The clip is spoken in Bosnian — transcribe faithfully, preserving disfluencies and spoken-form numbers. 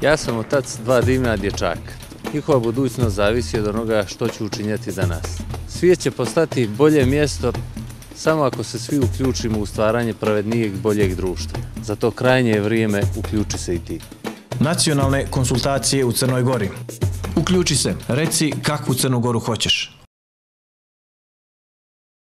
Ja sam otac dva divna dječaka. Njihova budućnost zavisi od onoga što ću učinjeti za nas. Svijet će postati bolje mjesto samo ako se svi uključimo u stvaranje pravednijeg, boljeg društva. Zato krajnje je vrijeme, uključi se i ti. Nacionalne konsultacije u Crnoj Gori. Uključi se, reci kakvu Crnu Goru hoćeš.